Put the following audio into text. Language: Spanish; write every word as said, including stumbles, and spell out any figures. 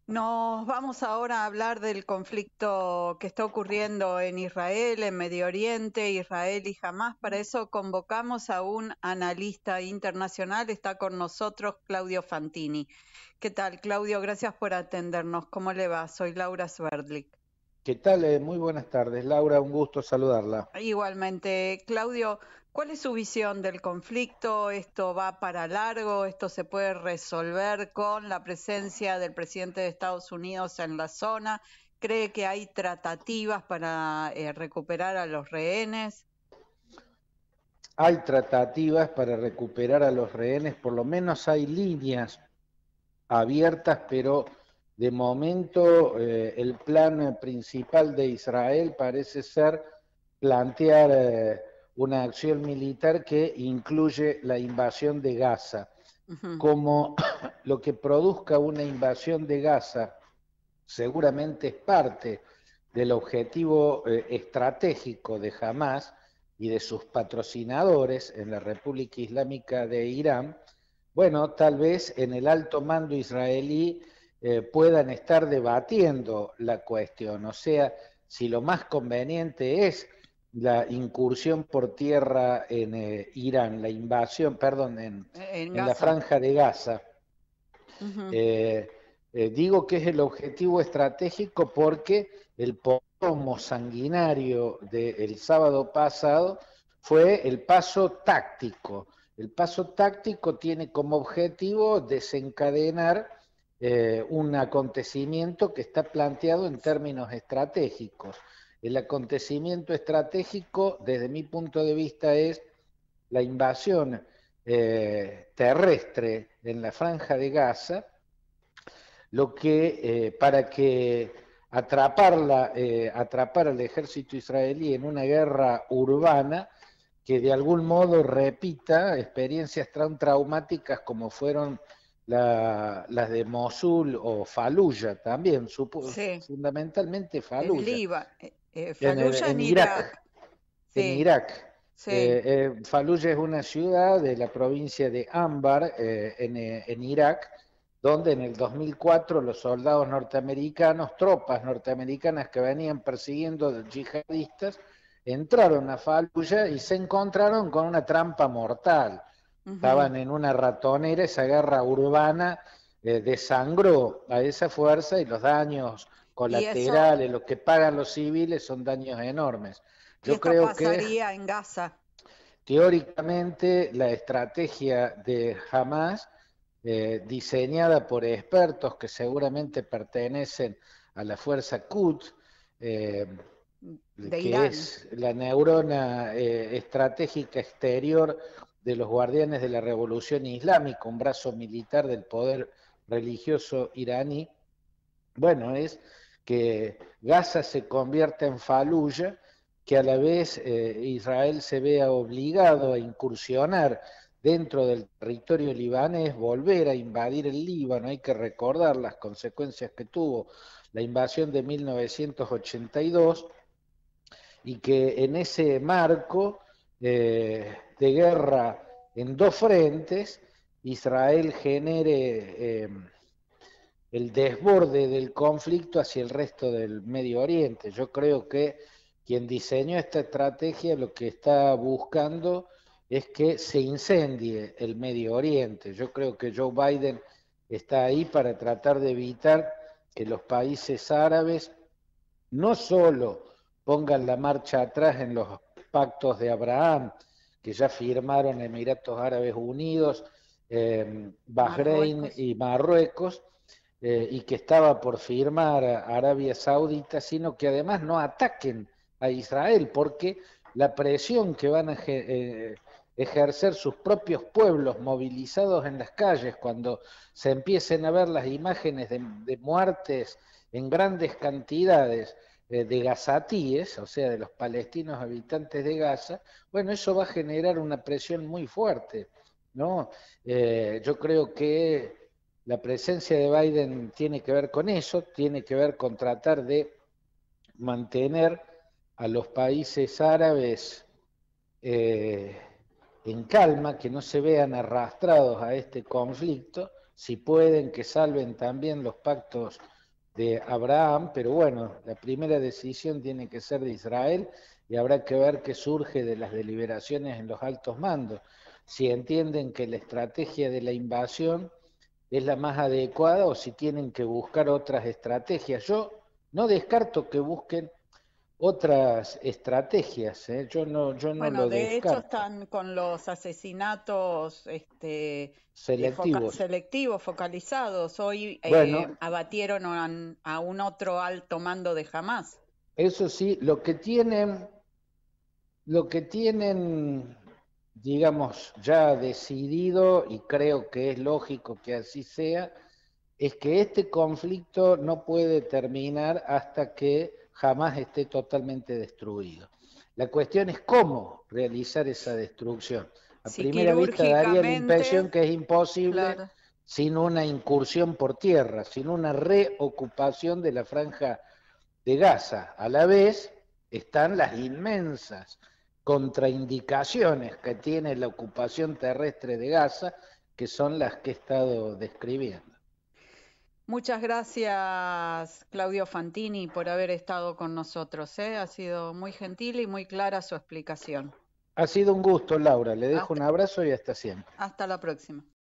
Nos vamos ahora a hablar del conflicto que está ocurriendo en Israel, en Medio Oriente, Israel y Hamás. Para eso convocamos a un analista internacional. Está con nosotros Claudio Fantini. ¿Qué tal, Claudio? Gracias por atendernos. ¿Cómo le va? Soy Laura Sverdlik. ¿Qué tal? Eh, muy buenas tardes, Laura, un gusto saludarla. Igualmente, Claudio, ¿cuál es su visión del conflicto? ¿Esto va para largo? ¿Esto se puede resolver con la presencia del presidente de Estados Unidos en la zona? ¿Cree que hay tratativas para eh, recuperar a los rehenes? Hay tratativas para recuperar a los rehenes, por lo menos hay líneas abiertas, pero de momento eh, el plan principal de Israel parece ser plantear eh, una acción militar que incluye la invasión de Gaza. Ujú. Como lo que produzca una invasión de Gaza seguramente es parte del objetivo eh, estratégico de Hamás y de sus patrocinadores en la República Islámica de Irán, bueno, tal vez en el alto mando israelí eh, puedan estar debatiendo la cuestión, o sea, si lo más conveniente es la incursión por tierra en eh, Irán, la invasión, perdón, en, En en la Gaza. franja de Gaza. Ujú. Eh, eh, digo que es el objetivo estratégico porque el pomo sanguinario del sábado pasado fue el paso táctico. El paso táctico tiene como objetivo desencadenar eh, un acontecimiento que está planteado en términos estratégicos. El acontecimiento estratégico, desde mi punto de vista, es la invasión eh, terrestre en la franja de Gaza, lo que eh, para que atraparla, eh, atrapar al ejército israelí en una guerra urbana que de algún modo repita experiencias tan traumáticas como fueron la, las de Mosul o Fallujah también, Sí, fundamentalmente en Fallujah, Líbano, eh, eh, en, el, Fallujah en en Irak. Irak. En Sí, Irak. sí. Eh, eh, Fallujah es una ciudad de la provincia de Anbar, eh, en, eh, en Irak, donde en el dos mil cuatro los soldados norteamericanos, tropas norteamericanas que venían persiguiendo yihadistas, entraron a Fallujah y se encontraron con una trampa mortal. Ujú. Estaban en una ratonera, esa guerra urbana eh, desangró a esa fuerza y los daños Y eso, colaterales, los que pagan los civiles, son daños enormes. y Yo esto creo que pasaría en Gaza. teóricamente la estrategia de Hamas, eh, diseñada por expertos que seguramente pertenecen a la fuerza Quds, eh, De que Irán. es la neurona eh, estratégica exterior de los guardianes de la revolución islámica, un brazo militar del poder religioso iraní. Bueno, es que Gaza se convierta en Fallujah, que a la vez eh, Israel se vea obligado a incursionar dentro del territorio libanés, volver a invadir el Líbano. Hay que recordar las consecuencias que tuvo la invasión de mil novecientos ochenta y dos y que en ese marco eh, de guerra en dos frentes, Israel genere eh, el desborde del conflicto hacia el resto del Medio Oriente. Yo creo que quien diseñó esta estrategia lo que está buscando es que se incendie el Medio Oriente. Yo creo que Joe Biden está ahí para tratar de evitar que los países árabes no solo pongan la marcha atrás en los pactos de Abraham, que ya firmaron Emiratos Árabes Unidos, eh, Bahrein Marruecos. y Marruecos, eh, y que estaba por firmar Arabia Saudita, sino que además no ataquen a Israel, porque la presión que van a eh, ejercer sus propios pueblos movilizados en las calles cuando se empiecen a ver las imágenes de, de muertes en grandes cantidades eh, de gazatíes, o sea, de los palestinos habitantes de Gaza, bueno, eso va a generar una presión muy fuerte, ¿no? Eh, yo creo que la presencia de Biden tiene que ver con eso, tiene que ver con tratar de mantener a los países árabes eh, en calma, que no se vean arrastrados a este conflicto, si pueden que salven también los pactos de Abraham, pero bueno, la primera decisión tiene que ser de Israel y habrá que ver qué surge de las deliberaciones en los altos mandos. Si entienden que la estrategia de la invasión es la más adecuada o si tienen que buscar otras estrategias. Yo no descarto que busquen otras estrategias, ¿eh? Yo no, yo no Bueno, lo de hecho descarto. están con los asesinatos este, eh, foca- Selectivos. selectivos, focalizados. Hoy Bueno, eh, abatieron a, a un otro alto mando de Hamas. eso sí, lo que tienen, lo que tienen, digamos, ya decidido, y creo que es lógico que así sea, es que este conflicto no puede terminar hasta que jamás esté totalmente destruido. La cuestión es cómo realizar esa destrucción. A Si primera vista daría la impresión quirúrgicamente, que es imposible claro. sin una incursión por tierra, sin una reocupación de la franja de Gaza. A la vez están las inmensas contraindicaciones que tiene la ocupación terrestre de Gaza, que son las que he estado describiendo. Muchas gracias, Claudio Fantini, por haber estado con nosotros, ¿eh? Ha sido muy gentil y muy clara su explicación. Ha sido un gusto, Laura. Le dejo Hasta, un abrazo y hasta siempre. hasta la próxima.